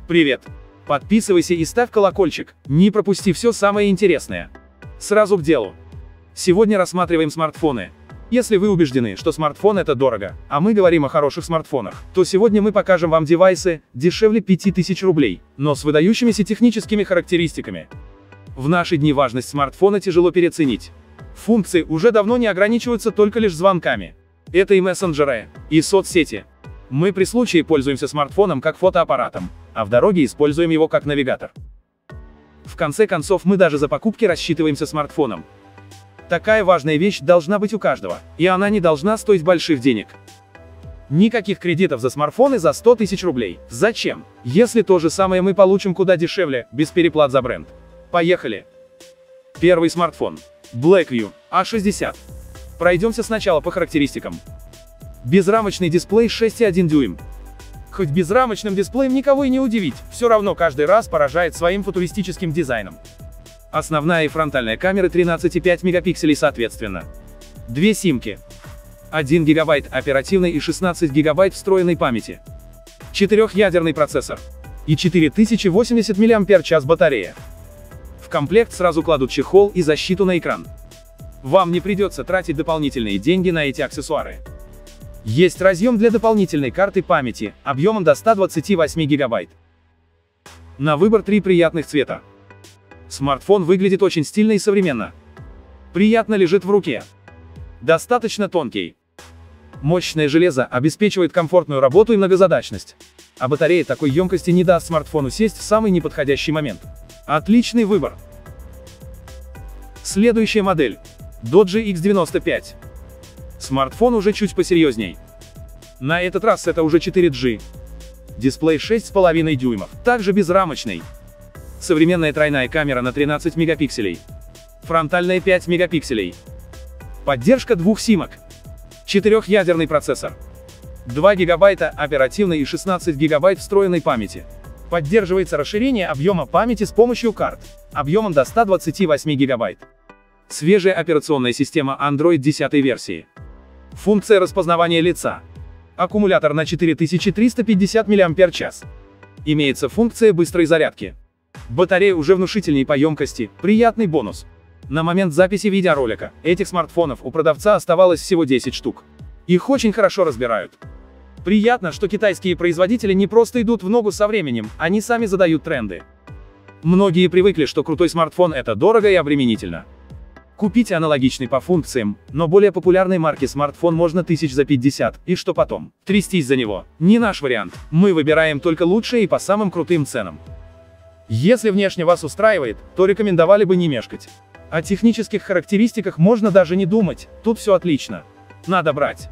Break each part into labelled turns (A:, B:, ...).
A: Привет! Подписывайся и ставь колокольчик, не пропусти все самое интересное. Сразу к делу. Сегодня рассматриваем смартфоны. Если вы убеждены, что смартфон это дорого, а мы говорим о хороших смартфонах, то сегодня мы покажем вам девайсы дешевле 5000 рублей, но с выдающимися техническими характеристиками. В наши дни важность смартфона тяжело переоценить. Функции уже давно не ограничиваются только лишь звонками. Это и мессенджеры, и соцсети. Мы при случае пользуемся смартфоном как фотоаппаратом, а в дороге используем его как навигатор. В конце концов, мы даже за покупки рассчитываемся смартфоном. Такая важная вещь должна быть у каждого, и она не должна стоить больших денег. Никаких кредитов за смартфоны за 100 000 рублей. Зачем? Если то же самое мы получим куда дешевле, без переплат за бренд. Поехали! Первый смартфон. Blackview A60. Пройдемся сначала по характеристикам. Безрамочный дисплей 6,1 дюйм. Хоть безрамочным дисплеем никого и не удивить, все равно каждый раз поражает своим футуристическим дизайном. Основная и фронтальная камеры 13,5 мегапикселей соответственно. Две симки. 1 гигабайт оперативной и 16 гигабайт встроенной памяти. Четырехъядерный процессор. И 4080 мАч батарея. В комплект сразу кладут чехол и защиту на экран. Вам не придется тратить дополнительные деньги на эти аксессуары. Есть разъем для дополнительной карты памяти, объемом до 128 гигабайт. На выбор 3 приятных цвета. Смартфон выглядит очень стильно и современно. Приятно лежит в руке. Достаточно тонкий. Мощное железо обеспечивает комфортную работу и многозадачность. А батарея такой емкости не даст смартфону сесть в самый неподходящий момент. Отличный выбор. Следующая модель. Doge X95. Смартфон уже чуть посерьезней. На этот раз это уже 4G. Дисплей 6,5 дюймов, также безрамочный. Современная тройная камера на 13 мегапикселей. Фронтальная 5 мегапикселей. Поддержка двух симок. Четырехъядерный процессор. 2 гигабайта оперативной и 16 гигабайт встроенной памяти. Поддерживается расширение объема памяти с помощью карт, объемом до 128 гигабайт. Свежая операционная система Android 10 версии. Функция распознавания лица. Аккумулятор на 4350 мАч. Имеется функция быстрой зарядки. Батарея уже внушительней по емкости, приятный бонус. На момент записи видеоролика этих смартфонов у продавца оставалось всего 10 штук. Их очень хорошо разбирают. Приятно, что китайские производители не просто идут в ногу со временем, они сами задают тренды. Многие привыкли, что крутой смартфон это дорого и обременительно. Купите аналогичный по функциям, но более популярной марки смартфон можно тысяч за 50, и что потом? Трястись за него. Не наш вариант. Мы выбираем только лучшие и по самым крутым ценам. Если внешне вас устраивает, то рекомендовали бы не мешкать. О технических характеристиках можно даже не думать, тут все отлично. Надо брать.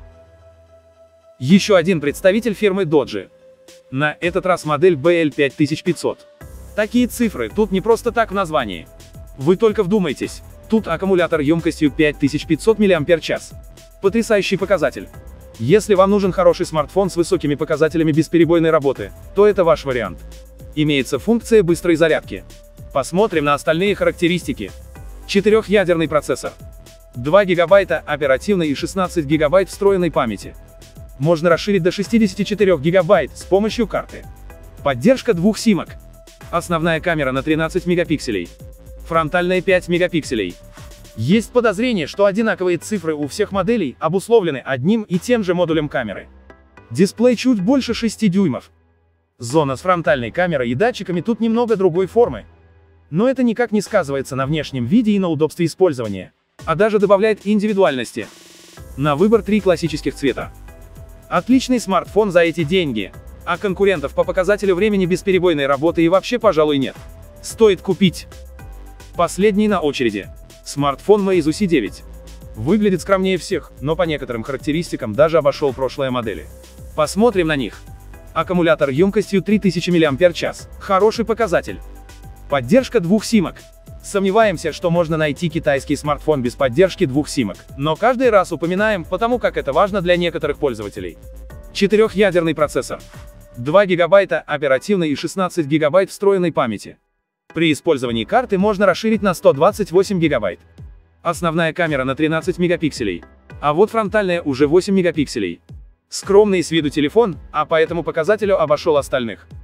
A: Еще один представитель фирмы Doge. На этот раз модель BL5500. Такие цифры тут не просто так в названии. Вы только вдумайтесь. Тут аккумулятор емкостью 5500 мАч. Потрясающий показатель. Если вам нужен хороший смартфон с высокими показателями бесперебойной работы, то это ваш вариант. Имеется функция быстрой зарядки. Посмотрим на остальные характеристики. Четырехъядерный процессор. 2 гигабайта оперативной и 16 гигабайт встроенной памяти. Можно расширить до 64 гигабайт с помощью карты. Поддержка двух симок. Основная камера на 13 мегапикселей. Фронтальная 5 мегапикселей. Есть подозрение, что одинаковые цифры у всех моделей обусловлены одним и тем же модулем камеры. Дисплей чуть больше 6 дюймов. Зона с фронтальной камерой и датчиками тут немного другой формы. Но это никак не сказывается на внешнем виде и на удобстве использования, а даже добавляет индивидуальности. На выбор 3 классических цвета. Отличный смартфон за эти деньги, а конкурентов по показателю времени бесперебойной работы и вообще, пожалуй, нет. Стоит купить. Последний на очереди. Смартфон Meizu C9. Выглядит скромнее всех, но по некоторым характеристикам даже обошел прошлые модели. Посмотрим на них. Аккумулятор емкостью 3000 мАч. Хороший показатель. Поддержка двух симок. Сомневаемся, что можно найти китайский смартфон без поддержки двух симок, но каждый раз упоминаем, потому как это важно для некоторых пользователей. Четырехъядерный процессор. 2 гигабайта оперативной и 16 гигабайт встроенной памяти. При использовании карты можно расширить на 128 гигабайт. Основная камера на 13 мегапикселей. А вот фронтальная уже 8 мегапикселей. Скромный с виду телефон, а по этому показателю обошел остальных.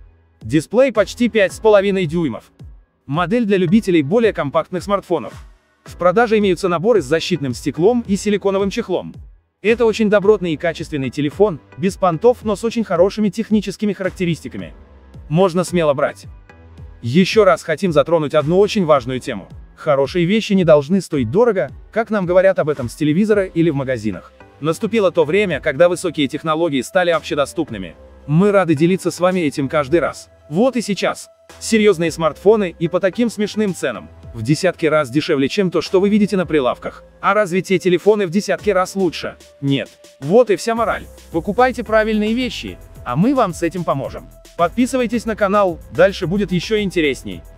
A: Дисплей почти 5,5 дюймов. Модель для любителей более компактных смартфонов. В продаже имеются наборы с защитным стеклом и силиконовым чехлом. Это очень добротный и качественный телефон, без понтов, но с очень хорошими техническими характеристиками. Можно смело брать. Еще раз хотим затронуть одну очень важную тему. Хорошие вещи не должны стоить дорого, как нам говорят об этом с телевизора или в магазинах. Наступило то время, когда высокие технологии стали общедоступными. Мы рады делиться с вами этим каждый раз. Вот и сейчас. Серьезные смартфоны и по таким смешным ценам. В десятки раз дешевле, чем то, что вы видите на прилавках. А разве те телефоны в десятки раз лучше? Нет. Вот и вся мораль. Покупайте правильные вещи, а мы вам с этим поможем. Подписывайтесь на канал, дальше будет еще интересней.